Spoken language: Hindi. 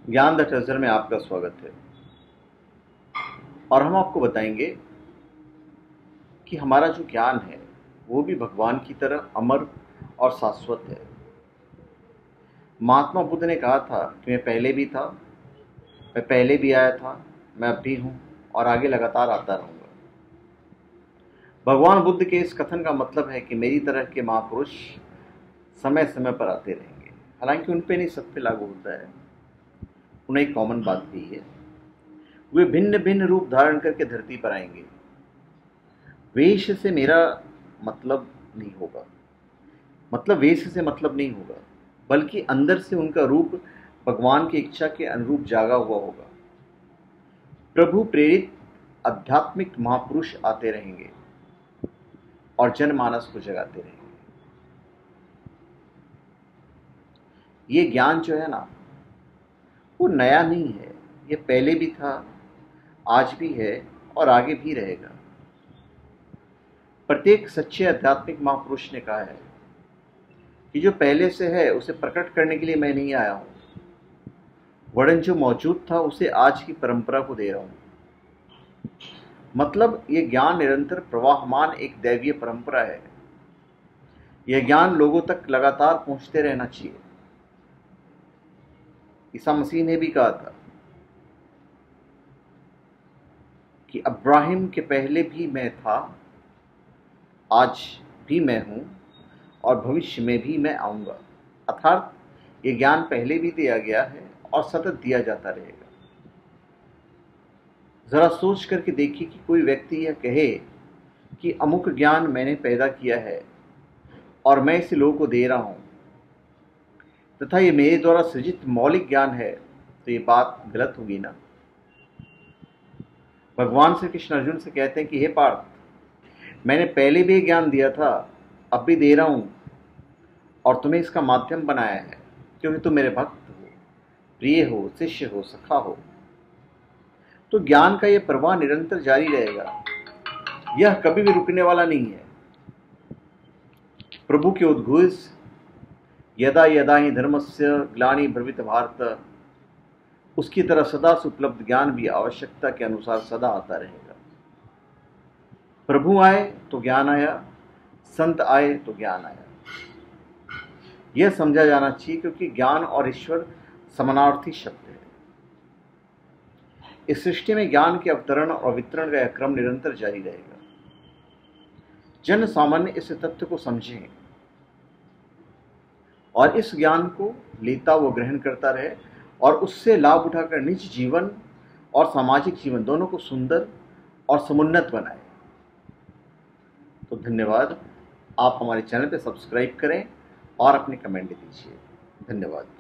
ज्ञान द ट्रेजर में आपका स्वागत है। और हम आपको बताएंगे कि हमारा जो ज्ञान है वो भी भगवान की तरह अमर और शाश्वत है। महात्मा बुद्ध ने कहा था कि मैं पहले भी था, मैं पहले भी आया था, मैं अब भी हूँ और आगे लगातार आता रहूँगा। भगवान बुद्ध के इस कथन का मतलब है कि मेरी तरह के महापुरुष समय समय पर आते रहेंगे। हालांकि उन पे नहीं, सब पे लागू होता है। उन्हें एक कॉमन बात भी है, वे भिन्न भिन्न रूप धारण करके धरती पर आएंगे। वेश से मेरा मतलब नहीं होगा, वेश से मतलब नहीं होगा, बल्कि अंदर से उनका रूप भगवान की इच्छा के अनुरूप जागा हुआ होगा। प्रभु प्रेरित आध्यात्मिक महापुरुष आते रहेंगे और जनमानस को जगाते रहेंगे। ये ज्ञान जो है ना, वो नया नहीं है। ये पहले भी था, आज भी है और आगे भी रहेगा। प्रत्येक सच्चे आध्यात्मिक महापुरुष ने कहा है कि जो पहले से है उसे प्रकट करने के लिए मैं नहीं आया हूं, वरन जो मौजूद था उसे आज की परंपरा को दे रहा हूं। मतलब ये ज्ञान निरंतर प्रवाहमान एक दैवीय परंपरा है। यह ज्ञान लोगों तक लगातार पहुंचते रहना चाहिए। ईसा मसीह ने भी कहा था कि अब्राहिम के पहले भी मैं था, आज भी मैं हूं और भविष्य में भी मैं आऊंगा। अर्थात ये ज्ञान पहले भी दिया गया है और सतत दिया जाता रहेगा। जरा सोच करके देखिए कि कोई व्यक्ति यह कहे कि अमुक ज्ञान मैंने पैदा किया है और मैं इसे लोगों को दे रहा हूं तथा ये मेरे द्वारा सृजित मौलिक ज्ञान है, तो ये बात गलत होगी ना। भगवान श्री कृष्ण अर्जुन से कहते हैं कि हे पार्थ, मैंने पहले भी ज्ञान दिया था, अब भी दे रहा हूं और तुम्हें इसका माध्यम बनाया है, क्योंकि तुम मेरे भक्त हो, प्रिय हो, शिष्य हो, सखा हो। तो ज्ञान का यह प्रवाह निरंतर जारी रहेगा, यह कभी भी रुकने वाला नहीं है। प्रभु के उद्घोष यदा यदा ही धर्मस्य ग्लानिर्भवित भारत, उसकी तरह सदा सुपलब्ध ज्ञान भी आवश्यकता के अनुसार सदा आता रहेगा। प्रभु आए तो ज्ञान आया, संत आए तो ज्ञान आया। यह समझा जाना चाहिए, क्योंकि ज्ञान और ईश्वर समानार्थी शब्द है। इस सृष्टि में ज्ञान के अवतरण और वितरण का यह क्रम निरंतर जारी रहेगा। जन सामान्य इस तथ्य को समझें और इस ज्ञान को लेता व ग्रहण करता रहे और उससे लाभ उठाकर निज जीवन और सामाजिक जीवन दोनों को सुंदर और समुन्नत बनाए। तो धन्यवाद। आप हमारे चैनल पर सब्सक्राइब करें और अपने कमेंट दीजिए। धन्यवाद।